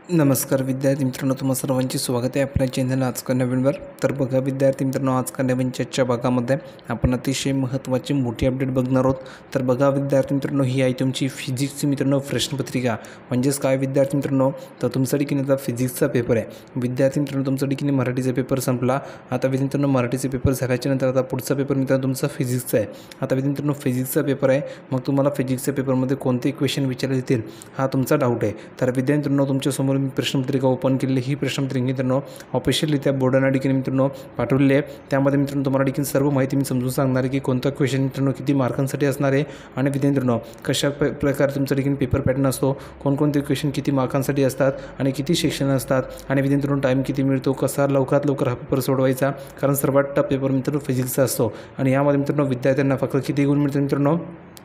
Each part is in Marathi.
नमस्कार विद्यार्थी मित्रांनो, तुम्हा सर्वांचे स्वागत आहे आपल्या चॅनल आजकाल नवीनवर. तर बघा विद्यार्थी मित्रांनो, आजकाल नवीनच्या भागामध्ये आपण अतिशय महत्त्वाची मोठी अपडेट बघणार आहोत. तर बघा विद्यार्थी मित्रांनो, ही आहे तुमची फिजिक्सची मित्रांनो प्रश्नपत्रिका. म्हणजेच काय विद्यार्थी मित्रांनो, तर तुमचा ठिकाणी आता फिजिक्सचा पेपर आहे. विद्यार्थी मित्रांनो, तुमचा ठिकाणी मराठीचा पेपर संपला. आता मित्रांनो मराठीचे पेपर झाल्याच्या नंतर आता पुढचा पेपर मित्रांनो तुमचा फिजिक्सचा आहे. आता मित्रांनो फिजिक्सचा पेपर आहे, मग तुम्हाला फिजिक्सच्या पेपरमध्ये कोणते क्वेश्चन विचारले येतील हा तुमचा डाऊट आहे. तर विद्यार्थी मित्रांनो, तुमच्यासमोर मी प्रश्नपत्रिका ओपन केलेली. ही प्रश्नपत्रिका मित्रांनो ऑफिशियलरित्या बोर्डाने ठिकाणी मित्रांनो पाठवलेली आहे. त्यामध्ये मित्रांनो तुम्हाला ठिकाणी सर्व माहिती मी समजून सांगणार आहे की कोणता क्वेश्चन मित्रांनो किती मार्कांसाठी असणार आहे आणि विद्यार्थी मित्रांनो कशा प्रकारे तुमचा ठिकाणी पेपर पॅटर्न असतो, कोणकोणते क्वेश्चन किती मार्कांसाठी असतात आणि किती सेक्शन असतात आणि विद्यार्थी मित्रांनो टाईम किती मिळतो, कसा लवकरात लवकर हा पेपर सोडवायचा. कारण सर्वात टफ पेपर मित्रांनो फिजिक्सचा असतो आणि यामध्ये मित्रांनो विद्यार्थ्यांना फक्त किती गुण मिळतात मित्रांनो,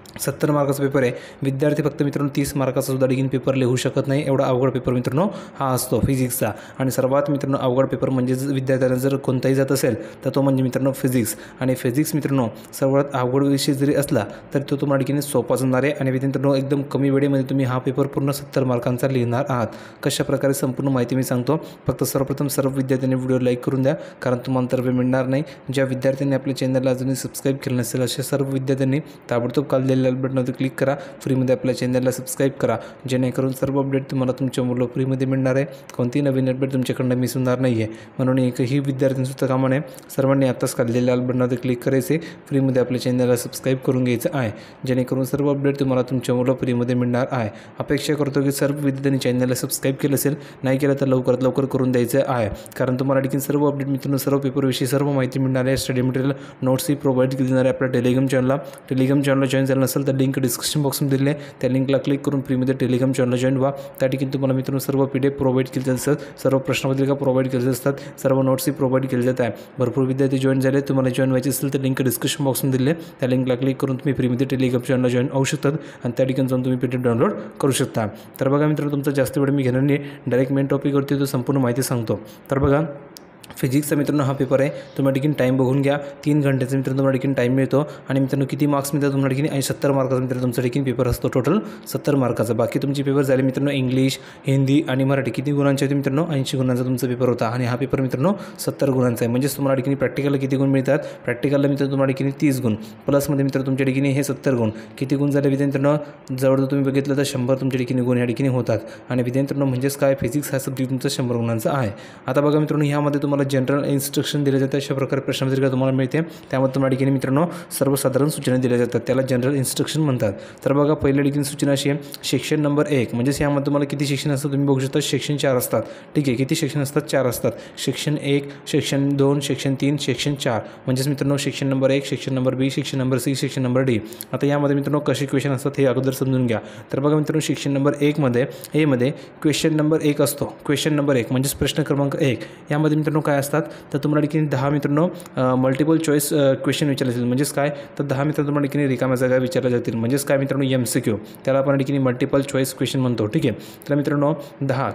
70 मार्काचा पेपर आहे. विद्यार्थी फक्त मित्रांनो 30 मार्काचा सुद्धा देखील पेपर लिहू शकत नाही, एवढा अवघड पेपर मित्रांनो हा असतो फिजिक्सचा. आणि सर्वात मित्रांनो अवघड पेपर म्हणजे विद्यार्थ्यांना जर कोणताही जात असेल तर तो म्हणजे मित्रांनो फिजिक्स. आणि फिजिक्स मित्रांनो सर्वात अवघड विषय जरी असला तर तो तुम्हाला ठिकाणी सोपा जाणार आहे. आणि मित्रांनो एकदम कमी वेळेमध्ये तुम्ही हा पेपर पूर्ण 70 मार्कांचा लिहिणार आहात. कशा प्रकारे संपूर्ण माहिती मी सांगतो. फक्त सर्वप्रथम सर्व विद्यार्थ्यांनी व्हिडिओ लाईक करून द्या, कारण तुम्हाला तर वेळ मिळणार नाही. ज्या विद्यार्थ्यांनी आपल्या चॅनलला अजूनही सबस्क्राईब केलं नसेल अशा सर्व विद्यार्थ्यांनी ताबडतोब खाली लाल बटनावर क्लिक करा, फ्रीमध्ये आपल्या चॅनलला सबस्क्राईब करा, जेणेकरून सर्व अपडेट तुम्हाला तुमच्या मुलं फ्रीमध्ये मिळणार आहे. कोणतीही नवीन अपडेट तुमच्याकडनं मिस होणार नाही आहे. म्हणून एकही विद्यार्थ्यांचं कामा नाही, सर्वांनी आत्ताच खाली लाल बटनावर क्लिक करायचे, फ्रीमध्ये आपल्या चॅनलला सबस्क्राईब करून घ्यायचं आहे, जेणेकरून सर्व अपडेट तुम्हाला तुमच्या मुलं फ्रीमध्ये मिळणार आहे. अपेक्षा करतो की सर्व विद्यार्थ्यांनी चॅनलला सबस्क्राईब केलं असेल, नाही केलं तर लवकरात लवकर करून द्यायचं आहे. कारण तुम्हाला देखील सर्व अपडेट मित्रांनो सर्व पेपरविषयी सर्व माहिती मिळणार आहे. स्टडी मटेरियल नोट्सही प्रोव्हाइड केली जाणार आहे आपल्या टेलिग्राम चॅनलला जॉईन झालं नसेल तर लिंक डिस्क्रिप्शन बॉक्समध्ये दिले, त्या लिंकला क्लिक करून फ्रीमध्ये टेलिग्राम चॅनलला जॉईन व्हा. त्या ठिकाणी तुम्हाला मित्रांनो सर्व PDF प्रोव्हाइड केले असतात, सर्व प्रश्नपत्रिका प्रोव्हाइड केले असतात, सर्व नोट्सही प्रोव्हाइड केले जात आहे. भरपूर विद्यार्थी जॉईन झाले. तुम्हाला जॉईन व्हायचे असेल तर लिंक डिस्क्रिप्शन बॉक्समध्ये दिले, त्या लिंकला क्लिक करून तुम्ही फ्रीमध्ये टेलिग्राम चॅनलला जॉईन होऊ शकतात आणि त्या ठिकाणी जाऊन तुम्ही PDF डाउनलोड करू शकता. तर बघा मित्रांनो, तुमचा जास्त वेळ मी घेणार नाही, डायरेक्ट मेन टॉपिकवरती तो संपूर्ण माहिती सांगतो. तर बघा फिजिक्सचा मित्रांनो हा पेपर आहे. तुम्हाला ठिकाणी टाईम बघून घ्या, 3 घंट्याचा मित्रांनो तुम्हाला ठिकाणी टाईम मिळतो. आणि मित्रांनो किती मार्क्स मिळतात तुम्हाला ठिकाणी, आणि 70 मार्काचा मित्रांनो तुमचा ठिकाणी पेपर असतो, टोटल 70 मार्काचा. बाकी तुमचे पेपर झाले मित्रांनो इंग्लिश, हिंदी आणि मराठी किती गुणांचे होते मित्रांनो, 80 गुणांचा तुमचा पेपर होता. आणि हा पेपर मित्रांनो 70 गुणांचा आहे. म्हणजेच तुम्हाला ठिकाणी प्रॅक्टिकलला किती गुण मिळतात, प्रॅक्टिकलला मित्रांनो तुम्हाला ठिकाणी 30 गुण, प्लसमध्ये मित्रांनो तुमच्या ठिकाणी हे 70 गुण. किती गुण झाले मित्रांनो, जवळ तुम्ही बघितलं तर 100 तुमच्या ठिकाणी गुण या ठिकाणी होतात. आणि मित्रांनो म्हणजेच काय, फिजिक्स हा सब्जेक्ट तुमचा 100 गुणांचा आहे. आता बघा मित्रांनो, ह्यामध्ये तुम्हाला जनरल इन्स्ट्रक्शन दिले जाते, अशा प्रकारे प्रश्नपत्रिका तुम्हाला मिळते. त्यामध्ये तुम्हाला ठिकाणी मित्रांनो सर्वसाधारण सूचना दिल्या जातात, त्याला जनरल इन्स्ट्रक्शन म्हणतात. तर बघा पहिल्या ठिकाणी सूचना अशी आहे, सेक्शन नंबर 1 म्हणजेच यामध्ये तुम्हाला किती सेक्शन असतात तुम्ही बघू शकता, सेक्शन 4 असतात. ठीक आहे, किती सेक्शन असतात, 4 असतात. Section 1, section 2, section 3, section 4. म्हणजेच मित्रांनो section number 1, section number B, section number C, section number D. आता यामध्ये मित्रांनो कसे क्वेश्चन असतात हे अगोदर समजून घ्या. तर बघा मित्रांनो, सेक्शन नंबर 1 मध्ये क्वेश्चन नंबर 1 असतो. क्वेश्चन नंबर 1 म्हणजेच प्रश्न क्रमांक 1. यामध्ये मित्रांनो काय असतात, तर तुम्हाला ठिकाणी 10 मित्रांनो मल्टिपल चॉईस क्वेश्चन विचारले जातील. म्हणजेच काय, तर 10 मित्रांनो तुम्हाला ठिकाणी रिकाम्या जागा विचारल्या जातील. म्हणजेच काय मित्रांनो, MCQ, त्याला आपण ठिकाणी मल्टिपल चॉईस क्वेश्चन म्हणतो. ठीक आहे, तर मित्रांनो 10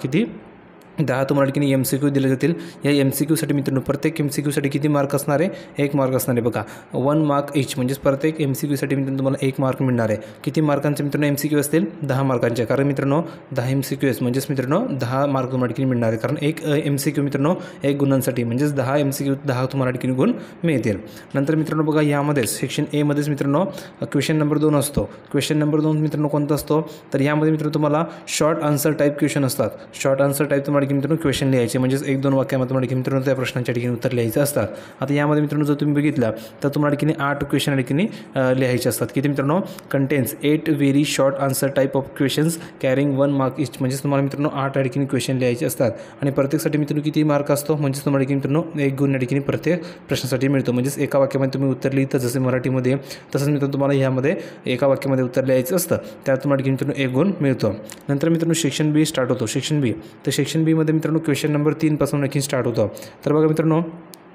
तुम्हाला ठिकाणी MCQ दिले जातील. या MCQसाठी मित्रांनो प्रत्येक MCQसाठी किती मार्क असणार आहे, 1 मार्क असणार आहे. बघा 1 मार्क इच, म्हणजेच प्रत्येक MCQसाठी मित्रांनो तुम्हाला 1 मार्क मिळणार आहे. किती मार्कांचे मित्रांनो MCQ असतील, 10 मार्कांचे. कारण मित्रांनो 10 MCQs म्हणजेच मित्रांनो 10 मार्क तुम्हाला ठिकाणी मिळणार आहे. कारण एक MCQ मित्रांनो 1 गुणांसाठी, म्हणजेच 10 MCQ 10 तुम्हाला ठिकाणी गुण मिळतील. नंतर मित्रांनो बघा यामध्ये सेक्शन A मध्येच मित्रांनो क्वेश्चन नंबर 2 असतो. क्वेश्चन नंबर 2 मित्रांनो कोणता असतो, तर यामध्ये मित्रांनो तुम्हाला शॉर्ट आन्सर टाईप क्वेश्चन असतात. शॉर्ट आन्सर टाईप तुम्हाला मित्रांनो क्वेश्चन लिहायचे, म्हणजेच 1-2 वाक्यामध्ये तुम्हाला मित्रांनो त्या प्रश्नांच्या ठिकाणी उत्तर लिहायचं असतात. आता यामध्ये मित्रांनो जर तुम्ही बघितलं तर तुम्हाला ठिकाणी 8 क्वेश्चन ठिकाणी लिहायचे असतात. किती मित्रांनो, contains 8 very short answer type of questions carrying 1 mark each. म्हणजेच तुम्हाला मित्रांनो 8 ठिकाणी क्वेश्चन लिहायचे असतात. आणि प्रत्येकसाठी मित्रांनो किती मार्क असतो, म्हणजेच तुम्हाला ठिकाणी मित्रांनो 1 गुण या ठिकाणी प्रत्येक प्रश्नासाठी मिळतो. म्हणजेच एका वाक्यामध्ये तुम्ही उत्तर लिहिता जसे मराठीमध्ये, तसंच मित्रांनो तुम्हाला यामध्ये एका वाक्यामध्ये उत्तर लिहायचं असतं, त्यात तुम्हाला ठिकाणी मित्रांनो 1 गुण मिळतो. नंतर मित्रांनो सेक्शन B स्टार्ट होतो. सेक्शन B, तर सेक्शन B मध्ये मित्रांनो क्वेश्चन नंबर 3 पासून आणखी स्टार्ट होतं. तर बघा मित्रांनो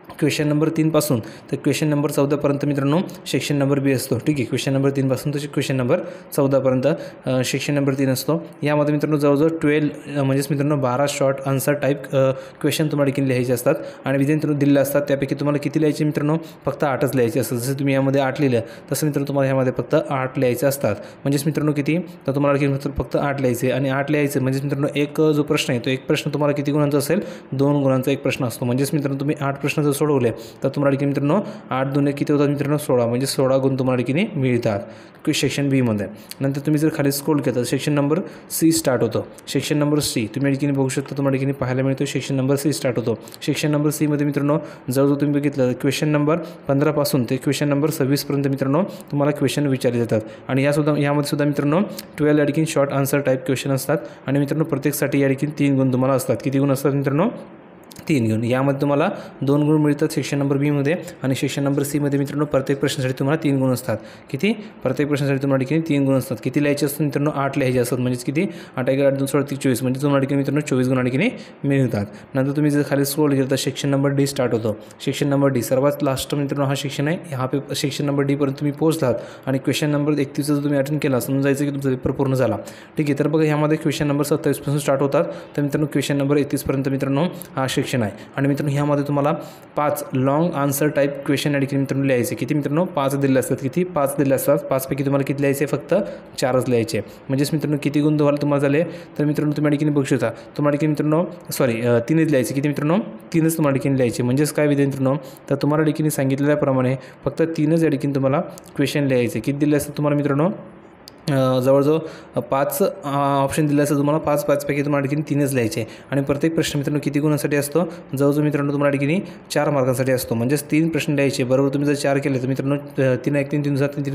क्वेश्चन नंबर 3 पासून तर क्वेश्चन नंबर 14 पर्यंत मित्रांनो सेक्शन नंबर बी असतो. ठीक आहे, क्वेश्चन नंबर 3 पासून तर क्वेश्चन नंबर 14 पर्यंत सेक्शन नंबर 3 असतो. यामध्ये मित्रांनो जवळजवळ 12 म्हणजेच मित्रांनो 12 शॉर्ट आन्सर टाईप क्वेश्चन तुम्हाला देखील लिहायचे असतात आणि विधान मित्रांनो दिलेले असतात. त्यापैकी तुम्हाला किती लिहायचे मित्रांनो? फक्त 8च लिहायचे असतात. जसं तुम्ही यामध्ये 8 लिहिलं तसं मित्रांनो तुम्हाला ह्यामध्ये फक्त 8 लिहायचे असतात. म्हणजेच मित्रांनो किती? तर तुम्हाला फक्त 8 लिहायचे आणि 8 लिहायचे म्हणजेच मित्रांनो एक जो प्रश्न आहे तो एक प्रश्न तुम्हाला किती गुणांचा असेल? 2 गुणांचा एक प्रश्न असतो. म्हणजेच मित्रांनो तुम्ही 8 प्रश्न जर सोडवले तर तुम्हाला देखील मित्रांनो 8 दुने किती होतात मित्रांनो? 16. म्हणजे 16 गुण तुम्हाला देखील मिळतात सेक्शन बीमध्ये. नंतर तुम्ही जर खाली स्क्रोल केलं तर सेक्शन नंबर सी स्टार्ट होतो. सेक्शन नंबर सी तुम्ही देखील बघू शकता, तुम्हाला देखील पाहायला मिळतो. सेक्शन नंबर सी स्टार्ट होतो. सेक्शन नंबर सीमध्ये मित्रांनो जवळजवळ तुम्ही बघितलं क्वेश्चन नंबर 15 पासून ते क्वेश्चन नंबर 26 पर्यंत मित्रांनो तुम्हाला क्वेश्चन विचारले जातात. आणि यामध्ये सुद्धा मित्रांनो 12 या ठिकाणी शॉर्ट आन्सर टाईप क्वेश्चन असतात आणि मित्रांनो प्रत्येकसाठी या ठिकाणी 3 गुण तुम्हाला असतात. किती गुण असतात मित्रांनो? 3 गुण. यामध्ये तुम्हाला 2 गुण मिळतात सेक्शन नंबर बीमध्ये आणि सेक्शन नंबर सीमध्ये मित्रांनो प्रत्येक प्रश्नासाठी तुम्हाला 3 गुण असतात. किती? प्रत्येक प्रश्नासाठी तुम्हाला देखील 3 गुण असतात. किती लिहायचे असतात मित्रांनो? 8 लिहायचे असतात. म्हणजेच किती? 8 × 8 = 24 म्हणजे तुम्हाला देखील मित्रांनो 24 गुण देखील मिळतात. नंतर तुम्ही जर खाली स्क्रोल केलं तर सेक्शन नंबर डी स्टार्ट होतो. सेक्शन नंबर डी सर्वात लास्ट मित्रांनो हा सेक्शन आहे. हा सेक्शन नंबर डी पर्यंत तुम्ही पोहोचलात आणि क्वेश्चन नंबर 31 जर तुम्ही अटेंड केला समजायचं की तुमचा पेपर पूर्ण झाला. ठीक आहे, तर बघा ह्यामध्ये क्वेश्चन नंबर 27 पासून स्टार्ट होतात. तर मित्रांनो क्वेश्चन नंबर 31 पर्यंत मित्रांनो हा सेक्शन आहे आणि मित्रांनो ह्यामध्ये तुम्हाला 5 लॉंग आन्सर टाईप क्वेश्चन या ठिकाणी मित्रांनो लिहायचे. किती मित्रांनो? 5 दिले असतात. किती? 5 दिले असतात. 5 पैकी तुम्हाला किती लिहायचे? फक्त 4च लिहायचे. म्हणजेच मित्रांनो किती गुण तुम्हाला झाले? तर मित्रांनो तुम्ही ठिकाणी बघू शकता तुम्हाला ठिकाणी मित्रांनो 3च लिहायचे. किती मित्रांनो? 3च तुम्हाला ठिकाणी लिहायचे. म्हणजेच काय विधान मित्रांनो? तर तुम्हाला ठिकाणी सांगितलेल्याप्रमाणे फक्त 3च या ठिकाणी तुम्हाला क्वेश्चन लिहायचे. किती दिले असतात तुम्हाला मित्रांनो? जवळजवळ 5 ऑप्शन दिले असतं तुम्हाला. 5 पैकी तुम्हाला ठिकाणी 3च लिहायचे आणि प्रत्येक प्रश्न मित्रांनो किती गुणांसाठी असतो? जवळजवळ मित्रांनो तुम्हाला ठिकाणी 4 मार्कांसाठी असतो. म्हणजेच 3 प्रश्न लिहायचे. बरोबर तुम्ही जर 4 केले तर मित्रांनो 3 × 1 = 3 3 × 7 =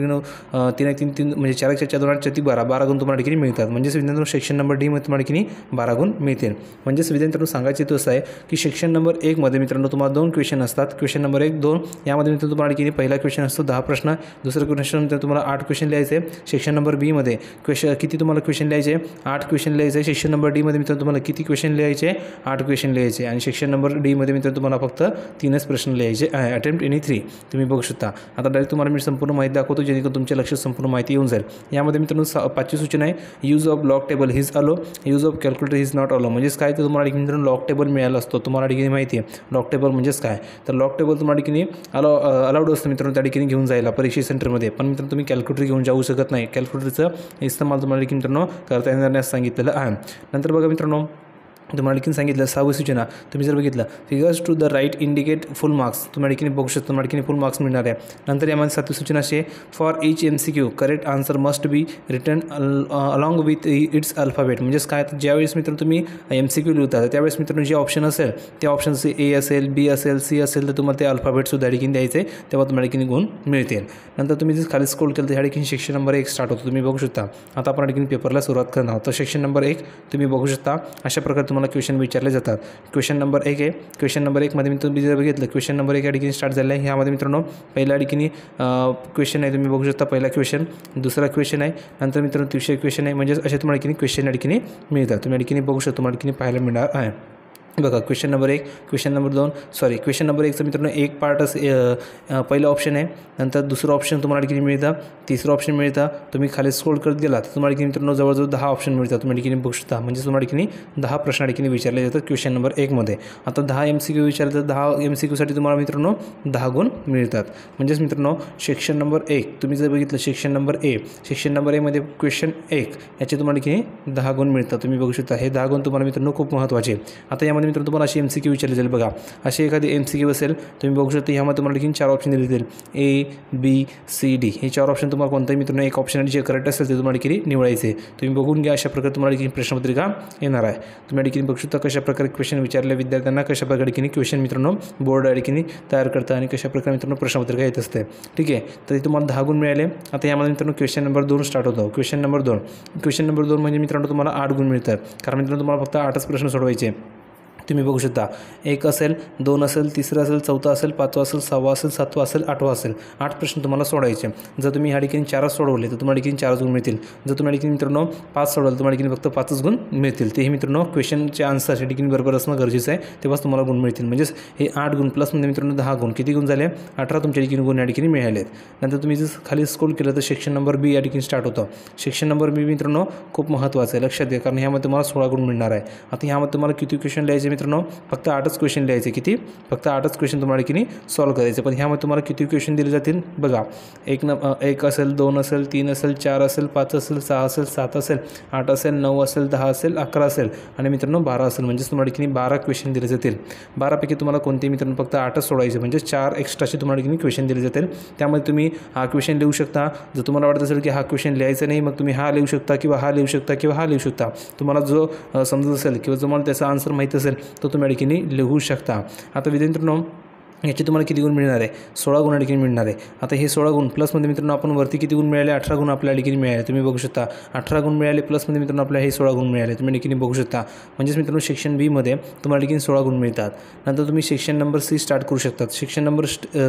3 × 3 3 म्हणजे 4 × 4 = 2 = 12 12 गुण तुम्हाला ठिकाणी मिळतात. म्हणजेच मित्रांनो सेक्शन नंबर डीमध्ये तुम्हाला ठिकाणी 12 गुण मिळतील. म्हणजेच मित्रांनो सांगायचे तो असं आहे की सेक्शन नंबर 1 मध्ये मित्रांनो तुम्हाला 2 क्वेश्चन असतात. क्वेश्चन नंबर 1 2 यामध्ये मित्रांनो तुम्हाला ठिकाणी पहिला क्वेश्चन असतो 10 प्रश्न. दुसरा क्वेश्चन तुम्हाला 8 क्वेश्चन लिहायचे. सेक्शन नंबर बी मध्ये किती तुम्हाला क्वेश्चन लिहायचे? 8 क्वेश्चन लिहायचे. सेक्शन नंबर डीमध्ये मित्रांनो तुम्हाला किती क्वेश्चन लिहायचे? 8 क्वेश्चन लिहायचे आणि सेक्शन नंबर डीमध्ये मित्रांनो तुम्हाला फक्त 3च प्रश्न लिहायचे आहे. अटेम्प्ट एनी 3 तुम्ही बघू शकता. आता डायरेक्ट तुम्हाला मी संपूर्ण माहिती दाखवतो जेणेकरून तुमच्या लक्षात संपूर्ण माहिती येऊन जाईल. यामध्ये मित्रांनो 5ची सूचना आहे. Use of log table is allow, use of calculator is not allow. म्हणजेच काय? तर तुम्हाला मित्रांनो लॉग टेबल मिळाला असतो. तुम्हाला ठिकाणी माहिती आहे लॉग टेबल म्हणजेच काय? तर लॉग टेबल तुम्हाला ठिकाणी अलाउड असतं मित्रांनो त्या ठिकाणी घेऊन जायला परीक्षा सेंटरमध्ये. पण मित्रांनो तुम्ही कॅल्क्युलेटर घेऊन जाऊ शकत नाही. कॅल्क्युलेटरचं इस्तेमाल तुम्हाला मित्रांनो करता येणार सांगितलेलं आहे. नंतर बघा मित्रांनो तुम्हाला देखील सांगितलं 6वी सूचना तुम्ही जर बघितलं figures to the right indicate full marks. तुम्हाला देखील बघू शकता तुम्हाला देखील फुल मार्क्स मिळणार आहे. नंतर यामध्ये 7वी सूचना अशी आहे for each MCQ correct answer must be written along with its alphabet. म्हणजेच काय? तर ज्यावेळेस मित्रांनो तुम्ही MCQ लिहिता त्यावेळेस मित्रांनो जे ऑप्शन असेल त्या ऑप्शनचे A असेल B असेल C असेल तर तुम्हाला ते अल्फाबेटसुद्धा देखील द्यायचे. तेव्हा तुम्हाला देखील गुण मिळतील. नंतर तुम्ही जर खाली स्क्रोल केलं तर ह्या ठिकाणी सेक्शन नंबर 1 स्टार्ट होतो. तुम्ही बघू शकता. आता आपण ठिकाणी पेपरला सुरुवात करणार आहोत. तर सेक्शन नंबर 1 तुम्ही बघू शकता अशा प्रकारे तुम्हाला क्वेश्चन विचारले जातात. क्वेश्चन नंबर 1 आहे. क्वेश्चन नंबर 1 मध्ये मी तुम्ही जर बघितलं क्वेश्चन नंबर 1 या ठिकाणी स्टार्ट झालं आहे. ह्यामध्ये मित्रांनो पहिल्या ठिकाणी क्वेश्चन आहे. तुम्ही बघू शकता पहिला क्वेश्चन, दुसरा क्वेश्चन आहे, नंतर मित्रांनो तिसरा क्वेश्चन आहे. म्हणजे असे तुम्हाला ठिकाणी क्वेश्चन या ठिकाणी मिळतात. तुम्ही या ठिकाणी बघू शकता तुम्हाला ठिकाणी पाहायला मिळणार आहे. बघा question number 1 question number 2 question number 1चं मित्रांनो एक पार्ट पहिलं ऑप्शन आहे. नंतर दुसरं ऑप्शन तुम्हाला ठिकाणी मिळतं, तिसरं ऑप्शन मिळतं. तुम्ही खाली स्क्रोल करत गेला तर तुम्हाला ठिकाणी मित्रांनो जवळजवळ 10 ऑप्शन मिळतात. तुम्ही ठिकाणी बघू शकता. म्हणजे तुम्हाला ठिकाणी 10 प्रश्न ठिकाणी विचारले जातात क्वेश्चन नंबर 1 मध्ये. आता 10 MCQ विचारले तर 10 MCQसाठी तुम्हाला मित्रांनो 10 गुण मिळतात. म्हणजेच मित्रांनो सेक्शन नंबर 1 तुम्ही जर बघितलं सेक्शन नंबर A मध्ये क्वेश्चन 1 याचे तुम्हाला ठिकाणी 10 गुण मिळतात. तुम्ही बघू शकता हे 10 गुण तुम्हाला मित्रांनो खूप महत्त्वाचे. आता यामध्ये मित्रांनो तुम्हाला अशी MCQ विचारली जाईल. बघा अशी एखादी MCQ असेल तुम्ही बघू शकता. ह्यामध्ये तुम्हाला देखील 4 ऑप्शन दिले जातील A B C D. हे 4 ऑप्शन तुम्हाला कोणताही मित्रांनो एक ऑप्शन जे करेक्ट असेल ते तुम्हाला देखील निवडायचे. तुम्ही बघून घ्या अशा प्रकारे तुम्हाला देखील प्रश्नपत्रिका येणार आहे. तुम्ही देखील बघू शकता कशा प्रकारे क्वेश्चन विचारले विद्यार्थ्यांना, कशा प्रकारे देखील क्वेश्चन मित्रांनो बोर्ड देखील तयार करता आणि कशा प्रकारे मित्रांनो प्रश्नपत्रिका येत असते. ठीक आहे, तर तुम्हाला 10 गुण मिळाले. आता यामध्ये मित्रांनो क्वेश्चन नंबर 2 स्टार्ट होतो. क्वेश्चन नंबर 2 म्हणजे मित्रांनो तुम्हाला 8 गुण मिळतात. कारण मित्रांनो तुम्हाला फक्त 8च प्रश्न सोडवायचे. तुम्ही बघू शकता 1 असेल, 2 असेल, 3 असेल, 4 असेल, 5 असेल, 6 असेल, 7 असेल, 8 असेल. 8 प्रश्न तुम्हाला सोडवायचे. जर तुम्ही ह्या ठिकाणी 4 सोडवले तर तुम्हाला ठिकाणी 4 गुण मिळतील. जर तुम्हाला ठिकाणी मित्रांनो 5 सोडवलं तुम्हाला ठिकाणी फक्त 5 गुण मिळतील. तेही मित्रांनो क्वेश्चनचे आन्सर या ठिकाणी बरोबर असणं गरजेचं आहे, तेव्हाच तुम्हाला गुण मिळतील. म्हणजेच हे 8 गुण प्लसमध्ये मित्रांनो 10 गुण, किती गुण झाले? 18 तुमच्या ठिकाणी गुण या ठिकाणी मिळाले आहेत. नंतर तुम्ही जर खाली स्क्रोल केलं तर सेक्शन नंबर बी या ठिकाणी स्टार्ट होतं. सेक्शन नंबर बी मित्रांनो खूप महत्त्वाचं आहे, लक्षात घ्या, कारण ह्यामध्ये तुम्हाला 16 गुण मिळणार आहे. आता ह्यामध्ये तुम्हाला किती क्वेश्चन लिहायचे मित्रांनो? फक्त 8च क्वेश्चन लिहायचे. किती? फक्त 8च क्वेश्चन तुम्हाला ठिकाणी सॉल्व्ह करायचे. पण ह्यामध्ये तुम्हाला किती क्वेश्चन दिले जातील बघा. 1 असेल, 2 असेल, 3 असेल, 4 असेल, 5 असेल, 6 असेल, 7 असेल, 8 असेल, 9 असेल, 10 असेल, 11 असेल आणि मित्रांनो 12 असेल. म्हणजेच तुम्हाला ठिकाणी 12 क्वेश्चन दिले जातील. 12पैकी तुम्हाला कोणते मित्रांनो फक्त 8च सोडायचे, म्हणजे 4 एक्स्ट्राचे तुम्हाला ठिकाणी क्वेश्चन दिले जातील. त्यामध्ये तुम्ही हा क्वेश्चन लिहू शकता. जर तुम्हाला वाटत असेल की हा क्वेश्चन लिहायचा नाही, मग तुम्ही हा लिहू शकता किंवा हा लिहू शकता किंवा हा लिहू शकता. तुम्हाला जो समजत असेल किंवा तुम्हाला त्याचा आन्सर माहीत असेल तो तुम्ही या ठिकाणी लिहू शकता. आता विद्यार्थ्यांनो याचे तुम्हाला किती गुण मिळणार आहे? 16 गुण या ठिकाणी मिळणार आहे. आता हे 16 गुण प्लसमध्ये मित्रांनो आपण वरती किती गुण मिळाले? 18 गुण आपल्या ठिकाणी मिळाले. तुम्ही बघू शकता 18 गुण मिळाले, प्लसमध्ये मित्रांनो आपल्याला हे 16 गुण मिळाले. तुम्ही ठिकाणी बघू शकता. म्हणजेच मित्रांनो सेक्शन बी मध्ये तुम्हाला ठिकाणी 16 गुण मिळतात. नंतर तुम्ही सेक्शन नंबर सी स्टार्ट करू शकतात. सेक्शन नंबर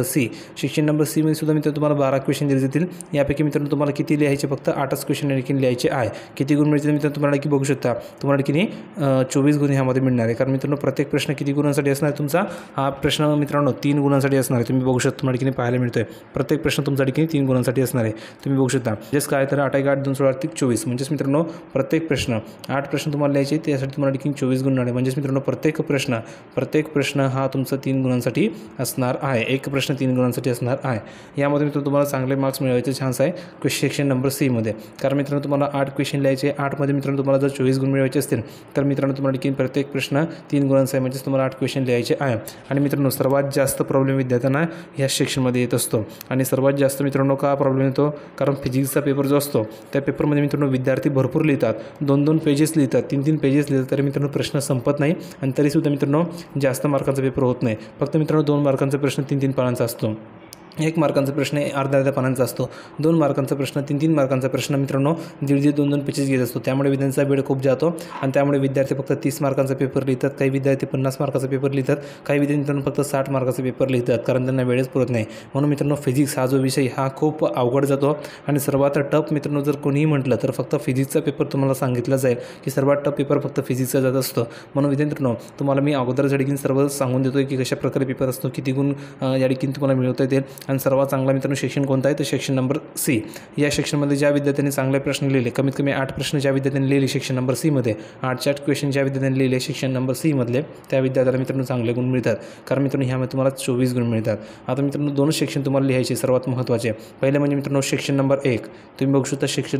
सी मध्ये सुद्धा मित्रांनो तुम्हाला 12 क्वेश्चन दिले जातील. यापैकी मित्रांनो तुम्हाला किती लिहायचे? फक्त 8च क्वेश्चन या ठिकाणी लिहायचे आहे. किती गुण मिळतील मित्रांनो? तुम्हाला की बघू शकता तुम्हाला ठिकाणी 24 गुण ह्यामध्ये मिळणार आहे. कारण मित्रांनो प्रत्येक प्रश्न किती गुणांसाठी असणार आहे? तुमचा हा प्रश्न मित्रांनो 3 गुणांसाठी असणार आहे. तुम्ही बघू शकता तुम्हाला ठिकाणी पाहायला मिळतोय प्रत्येक प्रश्न तुमच्या ठिकाणी 3 गुणांसाठी असणार आहे. तुम्ही बघू शकता जस्ट काय तर 8 × 8 2 16 24. म्हणजेच मित्रांनो प्रत्येक प्रश्न 8 प्रश्न तुम्हाला लिहायचे, त्यासाठी तुम्हाला ठिकाणी 24 गुण मिळणार आहे. म्हणजेच मित्रांनो प्रत्येक प्रश्न हा तुमचा 3 गुणांसाठी असणार आहे. एक प्रश्न 3 गुणांसाठी असणार आहे. यामध्ये मित्रांनो तुम्हाला चांगले मार्क्स मिळवायचे चान्स आहे सेक्शन नंबर सी मध्ये. कारण मित्रांनो तुम्हाला 8 क्वेश्चन लिहायचे. 8 मध्ये मित्रांनो तुम्हाला जर 24 गुण मिळवायचे असतील तर मित्रांनो तुम्हाला ठिकाणी प्रत्येक प्रश्न 3 गुणांचा आहे. म्हणजेच तुम्हाला 8 क्वेश्चन लिहायचे आहे. आणि मित्रांनो सर्वात जास्त प्रॉब्लेम विद्यार्थ्यांना ह्या सेक्शनमध्ये येत असतो. आणि सर्वात जास्त मित्रांनो का प्रॉब्लेम येतो? कारण फिजिक्सचा पेपर जो असतो त्या पेपरमध्ये मित्रांनो विद्यार्थी भरपूर लिहितात, 2-2 पेजेस लिहितात, 3-3 पेजेस लिहितात, तरी मित्रांनो प्रश्न संपत नाही आणि तरीसुद्धा मित्रांनो जास्त मार्कांचा पेपर होत नाही. फक्त मित्रांनो 2 मार्कांचा प्रश्न 3-3 पानांचा असतो. 1 मार्कांचा प्रश्न अर्ध्या पानांचा असतो. 2 मार्कांचा प्रश्न 3-3 मार्कांचा प्रश्न मित्रांनो 1.5-2 पेजेस घेत असतो. त्यामुळे विद्यार्थ्यांचा वेळ खूप जातो आणि त्यामुळे विद्यार्थी फक्त 30 मार्कांचा पेपर लिहितात. काही विद्यार्थी 50 मार्काचा पेपर लिहितात. काही विद्यार्थी मित्रांनो फक्त 60 मार्काचा पेपर लिहितात, कारण त्यांना वेळच पुरत नाही. म्हणून मित्रांनो फिजिक्स हा जो विषय हा खूप अवघड जातो आणि सर्वात टफ मित्रांनो जर कोणीही म्हटलं तर फक्त फिजिक्सचा पेपर तुम्हाला सांगितला जाईल की सर्वात टफ पेपर फक्त फिजिक्सचा जात असतो. म्हणून विद्यार्थ्यांनो तुम्हाला मी अगोदर ठिकाणी सर्व सांगून देतो की कशा प्रकारे पेपर असतो, किती गुण या ठिकाणी तुम्हाला मिळवता येतील. आणि सर्वात चांगला मित्रांनो सेक्शन कोणता आहे? तर सेक्शन नंबर सी. या सेक्शनमध्ये ज्या विद्यार्थ्यांनी चांगले प्रश्न लिहिले, कमीत कमी 8 प्रश्न ज्या विद्यार्थ्यांनी लिहिले सेक्शन नंबर सी मध्ये, 8 क्वेश्चन ज्या विद्यार्थ्यांनी लिहिले सेक्शन नंबर सी मधले, त्या विद्यार्थ्याला मित्रांनो चांगले गुण मिळतात. कारण मित्रांनो ह्यामध्ये तुम्हाला 24 गुण मिळतात. आता मित्रांनो 2 सेक्शन तुम्हाला लिहायचे सर्वात महत्त्वाचे. पहिले म्हणजे मित्रांनो सेक्शन नंबर 1. तुम्ही बघू शकता सेक्शन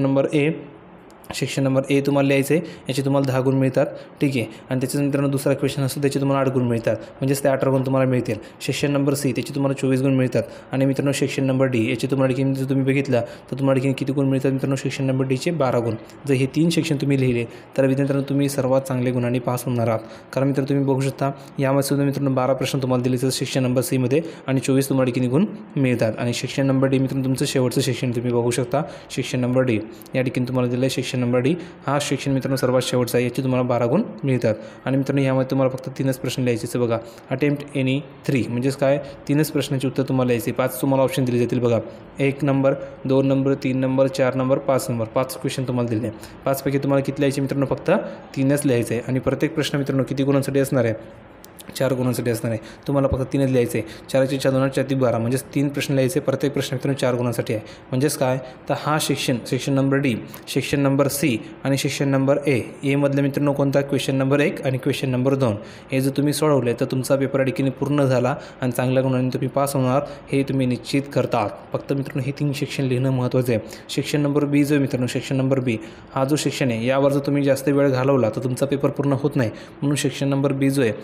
नंबर ए तुम्हाला लिहायचं आहे. याचे तुम्हाला 10 गुण मिळतात, ठीक आहे. आणि त्याच्या मित्रांनो दुसरा क्वेश्चन असतो त्याचे तुम्हाला 8 गुण मिळतात, म्हणजेच ते 18 गुण तुम्हाला मिळतील. सेक्शन नंबर सी त्याचे तुम्हाला 24 गुण मिळतात. आणि मित्रांनो सेक्शन नंबर डी याचे तुम्हाला जर तुम्ही बघितलं तर तुम्हाला किती गुण मिळतात मित्रांनो? सेक्शन नंबर डीचे 12 गुण. जर हे 3 सेक्शन तुम्ही लिहिले तर विद्यार्थ्यांनो तुम्ही सर्वात चांगले गुणांनी पास होणार आहात. कारण मित्रांनो तुम्ही बघू शकता यामध्ये सुद्धा मित्रांनो 12 प्रश्न तुम्हाला दिले जातात सेक्शन नंबर सी मध्ये आणि 24 तुम्हाला किती गुण मिळतात. आणि सेक्शन नंबर डी मित्रांनो तुमचं शेवटचं सेक्शन तुम्ही बघू शकता सेक्शन नंबर डी. या ठिकाणी तुम्हाला दिलं आहे सेक्शन नंबर डी. हा सेक्शन मित्रांनो सर्वात शेवटचा आहे. याचे तुम्हाला 12 गुण मिळतात. आणि मित्रांनो यामध्ये तुम्हाला फक्त 3च प्रश्न लिहायचे. बघा अटेम्प्ट एनी 3 म्हणजेच काय? 3च प्रश्नाचे उत्तर तुम्हाला लिहायचे. 5 तुम्हाला ऑप्शन दिले जातील. बघा 1 number, 2 number, 3 number, 4 number, 5 number. 5 question तुम्हाला दिले. 5 पैकी तुम्हाला किती लिहायचे मित्रांनो? फक्त 3च लिहायचे आहे. आणि प्रत्येक प्रश्न मित्रांनो किती गुणांसाठी असणार आहे? 4 गुणांसाठी असणार आहे. तुम्हाला फक्त 3च लिहायचे. 4चे 4 2 4 12 म्हणजेच 3 प्रश्न लिहायचे. प्रत्येक प्रश्न मित्रांनो 4 गुणांसाठी आहे. म्हणजेच काय? तर हा section number D, section number C आणि सेक्शन नंबर ए मधले मित्रांनो कोणता? क्वेश्चन नंबर 1 आणि क्वेश्चन नंबर 2 हे जर तुम्ही सोडवले तर तुमचा पेपर ठिकाणी पूर्ण झाला आणि चांगल्या गुणांनी तुम्ही पास होणार हे तुम्ही निश्चित करता. फक्त मित्रांनो हे 3 सेक्शन लिहिणं महत्त्वाचं आहे. सेक्शन नंबर बी जो मित्रांनो सेक्शन नंबर बी हा जो सेक्शन आहे यावर जर तुम्ही जास्त वेळ घालवला तर तुमचा पेपर पूर्ण होत नाही. म्हणून सेक्शन नंबर बी जो आहे लक्षात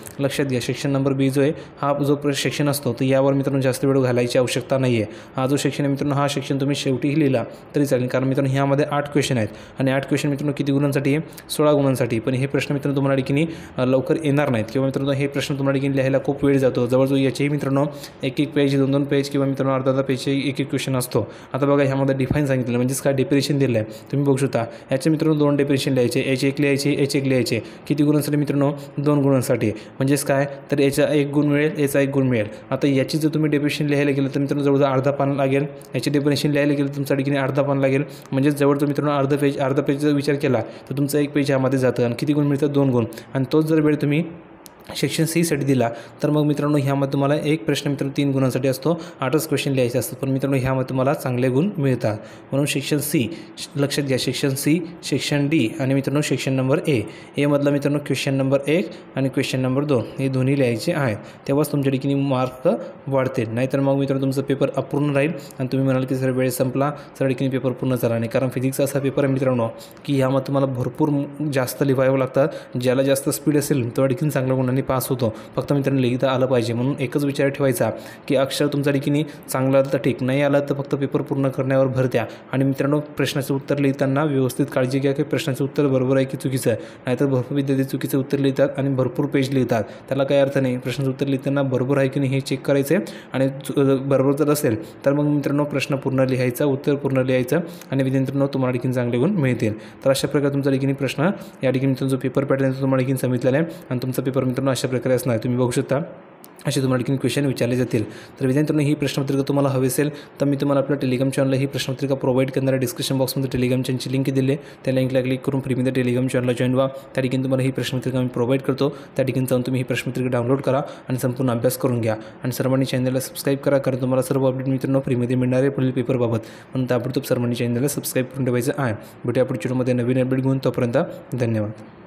लक्षात घ्या सेक्शन नंबर बी जो आहे हा जो सेक्शन असतो तर यावर मित्रांनो जास्त वेळ घालायची आवश्यकता नाही आहे. हा जो सेक्शन आहे मित्रांनो हा सेक्शन तुम्ही शेवटीही लिहिला तरी चालेल, कारण मित्रांनो ह्यामध्ये 8 क्वेश्चन आहेत आणि 8 क्वेश्चन मित्रांनो किती गुणांसाठी आहे 16 गुणांसाठी. पण हे प्रश्न मित्रांनो तुम्हाला ठिकाणी लवकर येणार नाहीत किंवा मित्रांनो हे प्रश्न तुम्हाला ठिकाणी लिहायला खूप वेळ जातो. जवळजवळ याचेही मित्रांनो एक पेज 2 पेज किंवा मित्रांनो अर्धा पेजचे एक क्वेश्चन असतो. आता बघा ह्यामध्ये डिफाईन सांगितलं म्हणजेच काय डेफिनेशन दिलं आहे तुम्ही बघू शकता. याचे मित्रांनो 2 डेफिनेशन लिहायचे, याचे एक लिहायचे, याचे एक लिहायचे. किती गुणांसाठी मित्रांनो 2 गुणांसाठी. म्हणजेच काय तर याचा 1 गुण मिळेल, याचा 1 गुण मिळेल. आता याची जर तुम्ही डेफिनेशन लिहायला गेलं तर मित्रांनो जवळजवळ अर्धा पान लागेल. याची डेफिनेशन लिहायला गेलं तुमच्या ठिकाणी अर्धा पान लागेल. म्हणजे जवळजवळ मित्रांनो अर्धा पेजचा विचार केला तर तुमचा 1 पेज यामध्ये जातं आणि किती गुण मिळतात 2 गुण. आणि तोच जर वेळ तुम्ही सेक्शन सीसाठी दिला तर मग मित्रांनो ह्यामध्ये तुम्हाला एक प्रश्न मित्रांनो 3 गुणांसाठी असतो, 8च क्वेश्चन लिहायचे असतात. पण मित्रांनो ह्यामध्ये तुम्हाला चांगले गुण मिळतात. म्हणून सेक्शन सी लक्षात घ्या, सेक्शन सी, सेक्शन डी आणि मित्रांनो सेक्शन नंबर एमधला मित्रांनो क्वेश्चन नंबर 1 आणि क्वेश्चन नंबर 2 हे दोन्ही लिहायचे आहेत. तेव्हाच तुमच्या ठिकाणी मार्क वाढतील. नाहीतर मग मित्रांनो तुमचं पेपर अपूर्ण राहील आणि तुम्ही म्हणाल की सर वेळ संपला, सर ठिकाणी पेपर पूर्ण झाला नाही. कारण फिजिक्सचा असा पेपर आहे मित्रांनो की ह्यामध्ये तुम्हाला भरपूर जास्त लिहावं लागतात. ज्याला जास्त स्पीड असेल तेवढ्या ठिकाणी चांगल्या गुणांनी पास होतो. फक्त मित्रांनो लिहिता आलं पाहिजे. म्हणून एकच विचार ठेवायचा की अक्षर तुमच्या ठिकाणी चांगलं आलं तर ठीक, नाही आलं तर फक्त पेपर पूर्ण करण्यावर भर द्या. आणि मित्रांनो प्रश्नाचं उत्तर लिहिताना व्यवस्थित काळजी घ्या की प्रश्नाचं उत्तर बरोबर आहे की चुकीचं आहे. नाहीतर भरपूर विद्यार्थी चुकीचं उत्तर लिहितात आणि भरपूर पेज लिहितात, त्याला काही अर्थ नाही. प्रश्नाचं उत्तर लिहिताना बरोबर आहे की नाही हे चेक करायचं आहे आणि बरोबर जर असेल तर मग मित्रांनो प्रश्न पूर्ण लिहायचा, उत्तर पूर्ण लिहायचं आणि विद्यार्थ्यांनो तुम्हाला ठिकाणी चांगले गुण मिळतील. तर अशा प्रकारे तुमचा ठिकाणी प्रश्न या ठिकाणी तुमचा पेपर पॅटर्न तुम्हाला ठिकाणी सांगितलेला आहे आणि तुमचा पेपर मित्रांनो अशा प्रकारे असणार. तुम्ही बघू शकता असे तुम्हाला ठिकाणी क्वेश्चन विचारले जातील. तर विद्यार्थ्यांनो ही प्रश्नपत्रिका तुम्हाला हवी असेल तर मी तुम्हाला आपल्या टेलिग्राम चॅनलला ही प्रश्नपत्रिका प्रोव्हाइड करणाऱ्या डिस्क्रिप्शन बॉक्समध्ये टेलिग्राम चॅनलची लिंक दिली आहे. त्या लिंकला क्लिक करून फ्रीमध्ये टेलिग्राम चॅनलला जॉईन व्हा. त्या ठिकाणी तुम्हाला ही प्रश्नपत्रिका मी प्रोव्हाइड करतो. त्या ठिकाणी जाऊन तुम्ही ही प्रश्नपत्रिका डाउनलोड करा आणि संपूर्ण अभ्यास करून घ्या. आणि सर्वांनी चॅनलला सबस्क्राईब करा, कारण तुम्हाला सर्व अपडेट मित्रांनो फ्रीमध्ये मिळणार आहे पुढील पेपरबाबत. म्हणून ताबडतोब सर्वांनी चॅनलला सबस्क्राईब करून ठेवायचं आहे. भेटूया पुढच्या व्हिडिओमध्ये नवीन अपडेट घेऊन. तोपर्यंत धन्यवाद.